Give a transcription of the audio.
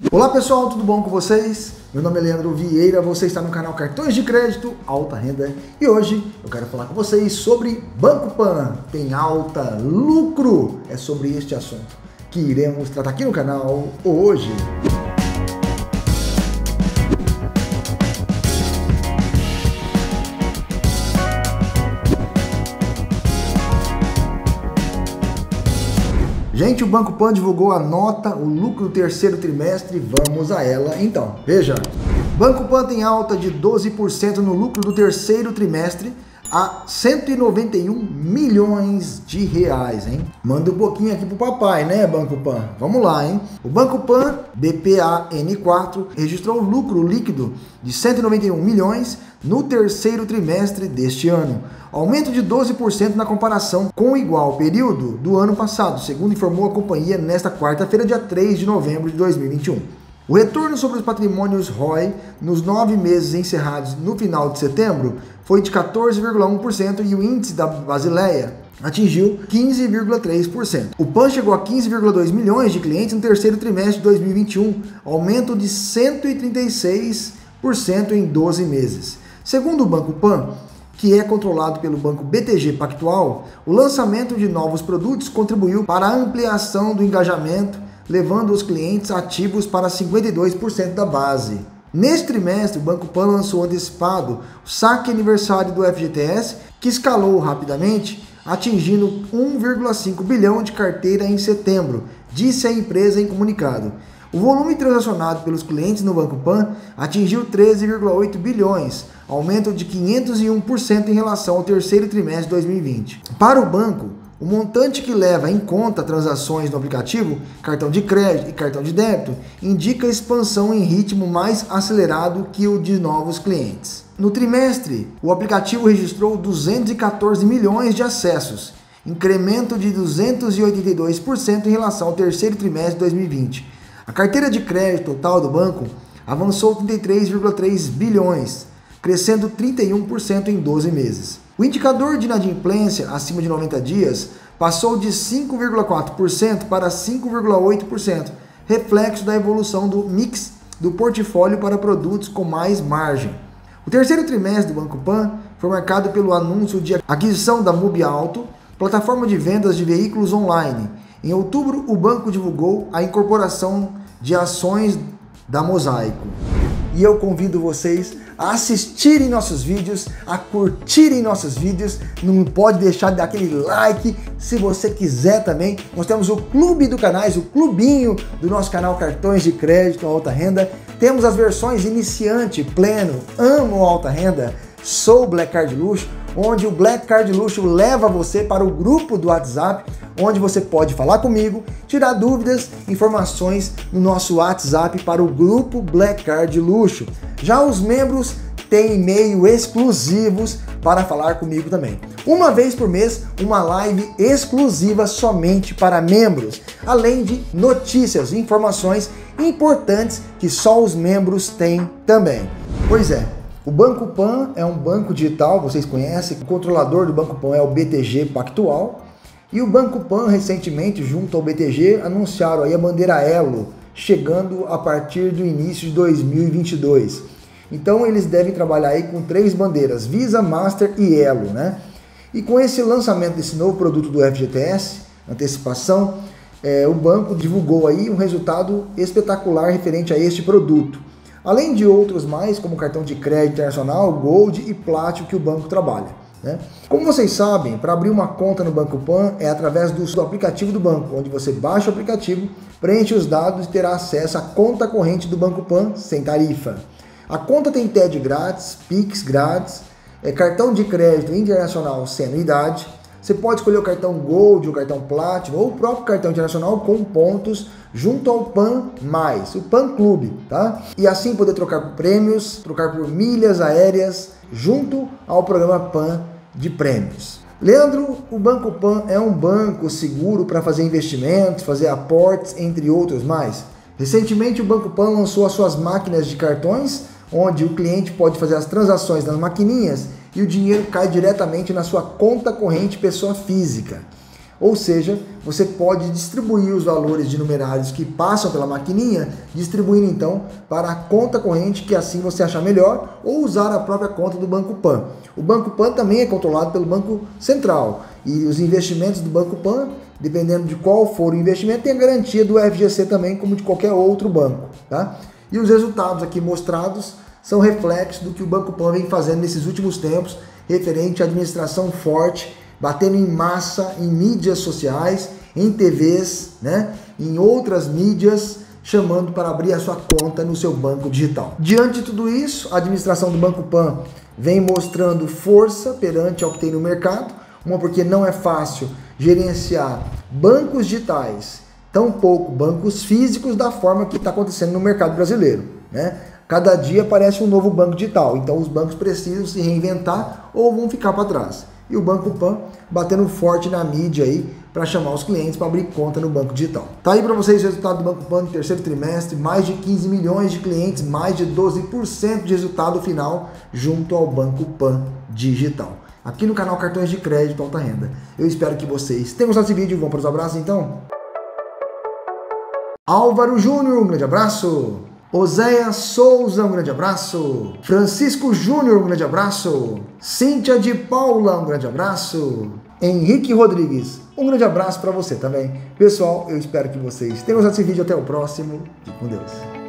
Olá pessoal, tudo bom com vocês? Meu nome é Leandro Vieira, você está no canal Cartões de Crédito Alta Renda e hoje eu quero falar com vocês sobre Banco Pan. Tem alta, lucro? É sobre este assunto que iremos tratar aqui no canal hoje. Gente, o Banco Pan divulgou a nota, o lucro do terceiro trimestre, vamos a ela então. Veja, Banco Pan tem alta de 12% no lucro do terceiro trimestre a 191 milhões de reais, hein? Manda um pouquinho aqui pro papai, né, Banco Pan? Vamos lá, hein? O Banco Pan, BPAN4, registrou lucro líquido de 191 milhões no terceiro trimestre deste ano, aumento de 12% na comparação com o igual período do ano passado, segundo informou a companhia nesta quarta-feira, dia 3 de novembro de 2021. O retorno sobre os patrimônios ROI nos 9 meses encerrados no final de setembro foi de 14,1% e o índice da Basileia atingiu 15,3%. O PAN chegou a 15,2 milhões de clientes no terceiro trimestre de 2021, aumento de 136% em 12 meses. Segundo o Banco Pan, que é controlado pelo banco BTG Pactual, o lançamento de novos produtos contribuiu para a ampliação do engajamento, levando os clientes ativos para 52% da base. Neste trimestre, o Banco Pan lançou antecipado o saque aniversário do FGTS, que escalou rapidamente, atingindo 1,5 bilhão de carteira em setembro, disse a empresa em comunicado. O volume transacionado pelos clientes no Banco Pan atingiu 13,8 bilhões, aumento de 501% em relação ao terceiro trimestre de 2020. Para o banco, o montante que leva em conta transações no aplicativo, cartão de crédito e cartão de débito, indica expansão em ritmo mais acelerado que o de novos clientes. No trimestre, o aplicativo registrou 214 milhões de acessos, incremento de 282% em relação ao terceiro trimestre de 2020. A carteira de crédito total do banco avançou 33,3 bilhões, crescendo 31% em 12 meses. O indicador de inadimplência acima de 90 dias passou de 5,4% para 5,8%, reflexo da evolução do mix do portfólio para produtos com mais margem. O terceiro trimestre do Banco Pan foi marcado pelo anúncio de aquisição da Mobiauto, plataforma de vendas de veículos online. Em outubro, o banco divulgou a incorporação de ações da Mosaico. E eu convido vocês a assistirem nossos vídeos, a curtirem nossos vídeos, não pode deixar de dar aquele like, se você quiser também. Nós temos o clube do canais, o clubinho do nosso canal Cartões de Crédito Alta Renda. Temos as versões iniciante, pleno, amo alta renda, sou Black Card Luxo, onde o Black Card Luxo leva você para o grupo do WhatsApp, onde você pode falar comigo, tirar dúvidas, informações no nosso WhatsApp para o grupo Black Card Luxo. Já os membros têm e-mail exclusivos para falar comigo também. Uma vez por mês, uma live exclusiva somente para membros, além de notícias e informações importantes que só os membros têm também. Pois é. O Banco Pan é um banco digital, vocês conhecem, o controlador do Banco Pan é o BTG Pactual, e o Banco Pan recentemente, junto ao BTG, anunciaram aí a bandeira Elo, chegando a partir do início de 2022. Então eles devem trabalhar aí com 3 bandeiras, Visa, Master e Elo, né? E com esse lançamento desse novo produto do FGTS, antecipação, o banco divulgou aí um resultado espetacular referente a este produto. Além de outros mais, como cartão de crédito internacional, Gold e Platinum que o banco trabalha, né? Como vocês sabem, para abrir uma conta no Banco Pan é através do aplicativo do banco, onde você baixa o aplicativo, preenche os dados e terá acesso à conta corrente do Banco Pan sem tarifa. A conta tem TED grátis, Pix grátis, cartão de crédito internacional sem anuidade. Você pode escolher o cartão Gold, o cartão Platinum ou o próprio cartão internacional com pontos junto ao PAN+, o PAN Clube, tá? E assim poder trocar por prêmios, trocar por milhas aéreas junto ao programa PAN de prêmios. Leandro, o Banco Pan é um banco seguro para fazer investimentos, fazer aportes, entre outros mais? Recentemente o Banco Pan lançou as suas máquinas de cartões, onde o cliente pode fazer as transações nas maquininhas e o dinheiro cai diretamente na sua conta corrente pessoa física. Ou seja, você pode distribuir os valores de numerários que passam pela maquininha, distribuindo então para a conta corrente, que assim você achar melhor, ou usar a própria conta do Banco Pan. O Banco Pan também é controlado pelo Banco Central e os investimentos do Banco Pan, dependendo de qual for o investimento, tem a garantia do FGC também, como de qualquer outro banco, tá? E os resultados aqui mostrados são reflexos do que o Banco Pan vem fazendo nesses últimos tempos, referente à administração forte, batendo em massa em mídias sociais, em TVs, né, em outras mídias, chamando para abrir a sua conta no seu banco digital. Diante de tudo isso, a administração do Banco Pan vem mostrando força perante ao que tem no mercado, porque não é fácil gerenciar bancos digitais, tampouco bancos físicos da forma que está acontecendo no mercado brasileiro, né? Cada dia aparece um novo banco digital, então os bancos precisam se reinventar ou vão ficar para trás. E o Banco Pan batendo forte na mídia aí para chamar os clientes para abrir conta no banco digital. Tá aí para vocês o resultado do Banco Pan no terceiro trimestre, mais de 15 milhões de clientes, mais de 12% de resultado final junto ao Banco Pan Digital. Aqui no canal Cartões de Crédito Alta Renda. Eu espero que vocês tenham gostado desse vídeo. Vamos para os abraços então? Álvaro Júnior, um grande abraço. Oséias Souza, um grande abraço. Francisco Júnior, um grande abraço. Cíntia de Paula, um grande abraço. Henrique Rodrigues, um grande abraço para você também. Pessoal, eu espero que vocês tenham gostado desse vídeo. Até o próximo. E com Deus.